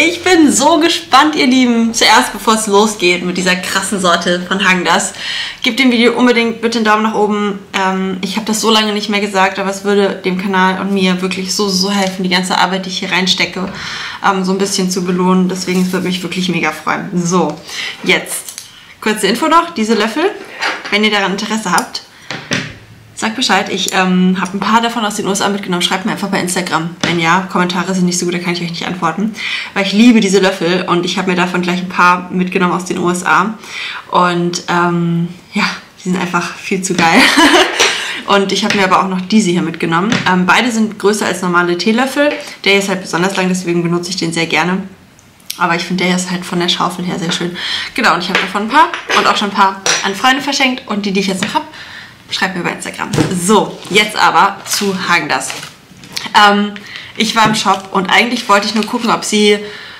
Ich bin so gespannt, ihr Lieben. Zuerst, bevor es losgeht mit dieser krassen Sorte von Häagen-Dazs, gebt dem Video unbedingt bitte einen Daumen nach oben. Ich habe das so lange nicht mehr gesagt, aber es würde dem Kanal und mir wirklich so helfen, die ganze Arbeit, die ich hier reinstecke, so ein bisschen zu belohnen. Deswegen würde mich wirklich mega freuen. So, jetzt kurze Info noch, diese Löffel, wenn ihr daran Interesse habt, sagt Bescheid. Ich habe ein paar davon aus den USA mitgenommen. Schreibt mir einfach bei Instagram. Wenn ja, Kommentare sind nicht so gut, da kann ich euch nicht antworten. Weil ich liebe diese Löffel und ich habe mir davon gleich ein paar mitgenommen aus den USA. Und ja, die sind einfach viel zu geil. Und ich habe mir aber auch noch diese hier mitgenommen. Beide sind größer als normale Teelöffel. Der hier ist halt besonders lang, deswegen benutze ich den sehr gerne. Aber ich finde, der hier ist halt von der Schaufel her sehr schön. Genau, und ich habe davon ein paar und auch schon ein paar an Freunde verschenkt. Und die ich jetzt noch habe, schreibt mir bei Instagram. So, jetzt aber zu Häagen-Dazs. Ich war im Shop und eigentlich wollte ich nur gucken, ob sie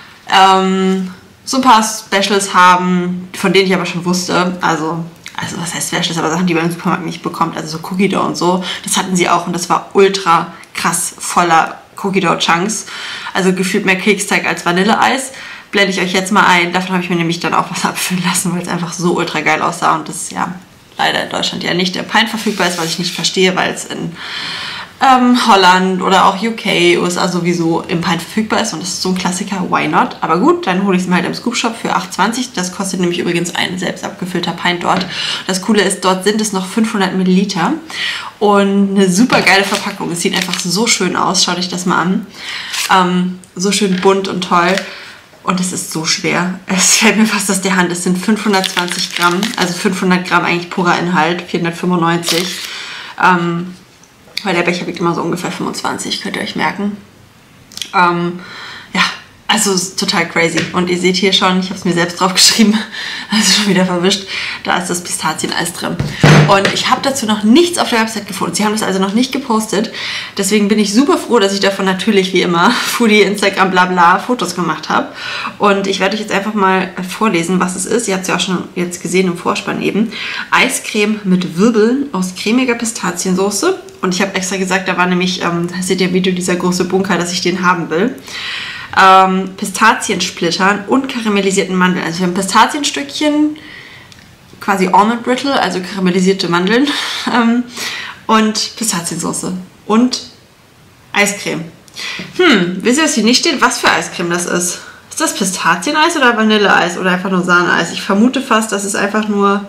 so ein paar Specials haben, von denen ich aber schon wusste. Also was heißt Specials, aber Sachen, die man im Supermarkt nicht bekommt. Also so Cookie Dough und so. Das hatten sie auch und das war ultra krass voller Cookie Dough Chunks. Also gefühlt mehr Keksteig als Vanilleeis. Blende ich euch jetzt mal ein. Davon habe ich mir nämlich dann auch was abfüllen lassen, weil es einfach so ultra geil aussah und das ja leider in Deutschland ja nicht der Pint verfügbar ist, was ich nicht verstehe, weil es in Holland oder auch UK, USA sowieso im Pint verfügbar ist und das ist so ein Klassiker, why not? Aber gut, dann hole ich es mir halt im Scoop Shop für 8,20. Das kostet nämlich übrigens ein selbst abgefüllter Pint dort. Das Coole ist, dort sind es noch 500 Milliliter und eine super geile Verpackung. Es sieht einfach so schön aus, schaut euch das mal an. So schön bunt und toll. Und es ist so schwer. Es fällt mir fast aus der Hand. Es sind 520 Gramm, also 500 Gramm eigentlich purer Inhalt, 495. Weil der Becher wiegt immer so ungefähr 25, könnt ihr euch merken. Ja, also ist total crazy. Und ihr seht hier schon, ich habe es mir selbst drauf geschrieben, also schon wieder verwischt, da ist das Pistazieneis drin. Und ich habe dazu noch nichts auf der Website gefunden. Sie haben das also noch nicht gepostet. Deswegen bin ich super froh, dass ich davon natürlich wie immer Foodie, Instagram, bla bla Fotos gemacht habe. Und ich werde euch jetzt einfach mal vorlesen, was es ist. Ihr habt es ja auch schon jetzt gesehen im Vorspann eben. Eiscreme mit Wirbeln aus cremiger Pistaziensoße. Und ich habe extra gesagt, da war nämlich, da seht ihr im Video, dieser große Bunker, dass ich den haben will. Pistaziensplittern und karamellisierten Mandeln. Also wir haben Pistazienstückchen, quasi Almond Brittle, also karamellisierte Mandeln und Pistaziensauce und Eiscreme. Wisst ihr, was hier nicht steht? Was für Eiscreme das ist? Ist das Pistazieneis oder Vanilleeis oder einfach nur Sahneeis? Ich vermute fast, dass es einfach nur...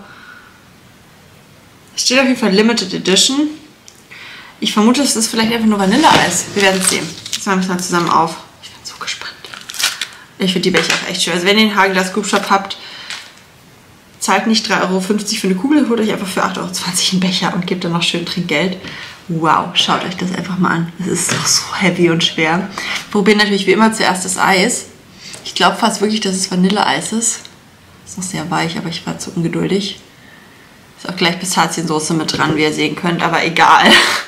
Es steht auf jeden Fall Limited Edition. Ich vermute, es ist vielleicht einfach nur Vanilleeis. Wir werden es sehen. Jetzt machen wir es mal zusammen auf. Ich bin so gespannt. Ich finde die Becher auch echt schön. Also wenn ihr den Häagen-Dazs Scoop Shop habt, zahlt nicht 3,50 € für eine Kugel, holt euch einfach für 8,20 € einen Becher und gebt dann noch schön Trinkgeld. Wow, schaut euch das einfach mal an. Es ist doch so heavy und schwer. Wir probieren natürlich wie immer zuerst das Eis. Ich glaube fast wirklich, dass es Vanilleeis ist. Ist noch sehr weich, aber ich war zu ungeduldig. Ist auch gleich Pistaziensoße mit dran, wie ihr sehen könnt, aber egal.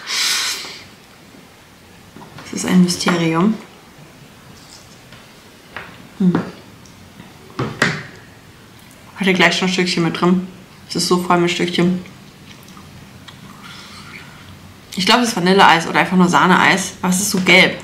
Es ist ein Mysterium. Hatte gleich schon ein Stückchen mit drin. Es ist so voll mit Stückchen. Ich glaube, es ist Vanilleeis oder einfach nur Sahneeis, aber es ist so gelb.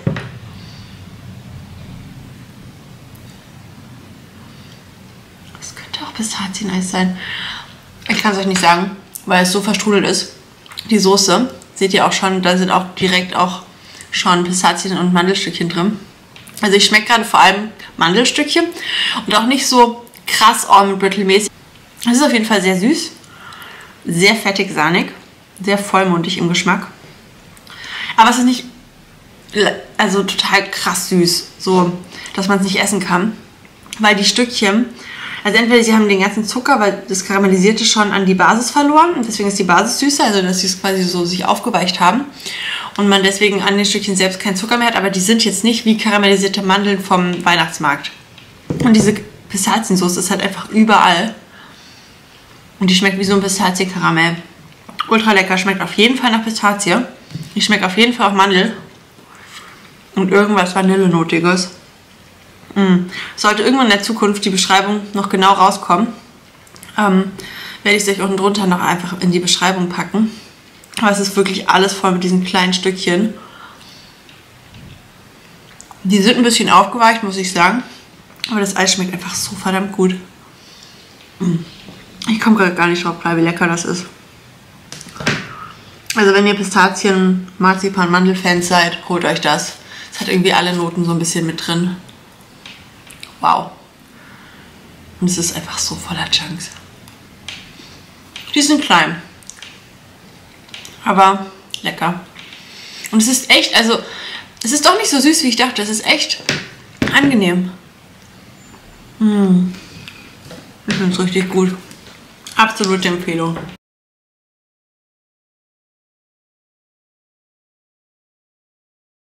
Es könnte auch Pistazieneis sein. Ich kann es euch nicht sagen, weil es so verstrudelt ist. Die Soße, seht ihr auch schon, da sind auch direkt auch schon Pistazien und Mandelstückchen drin. Also ich schmecke gerade vor allem Mandelstückchen und auch nicht so krass Almond Brittle mäßig. Es ist auf jeden Fall sehr süß, sehr fettig, sahnig, sehr vollmundig im Geschmack. Aber es ist nicht, also total krass süß, so dass man es nicht essen kann, weil die Stückchen, also entweder sie haben den ganzen Zucker, weil das Karamellisierte schon an die Basis verloren und deswegen ist die Basis süßer, also dass sie es quasi so sich aufgeweicht haben und man deswegen an den Stückchen selbst keinen Zucker mehr hat, aber die sind jetzt nicht wie karamellisierte Mandeln vom Weihnachtsmarkt. Und diese Pistaziensauce ist halt einfach überall und die schmeckt wie so ein Pistazienkaramell. Ultra lecker, schmeckt auf jeden Fall nach Pistazie. Die schmeckt auf jeden Fall auch Mandel und irgendwas Vanillenotiges. Sollte irgendwann in der Zukunft die Beschreibung noch genau rauskommen, werde ich es euch unten drunter noch einfach in die Beschreibung packen. Aber es ist wirklich alles voll mit diesen kleinen Stückchen. Die sind ein bisschen aufgeweicht, muss ich sagen. Aber das Eis schmeckt einfach so verdammt gut. Ich komme gerade gar nicht drauf klar, wie lecker das ist. Also wenn ihr Pistazien, Marzipan, Mandelfans seid, holt euch das. Es hat irgendwie alle Noten so ein bisschen mit drin. Wow. Und es ist einfach so voller Chunks. Die sind klein. Aber lecker. Und es ist echt, also es ist doch nicht so süß, wie ich dachte. Es ist echt angenehm. Ich finde es richtig gut. Absolute Empfehlung.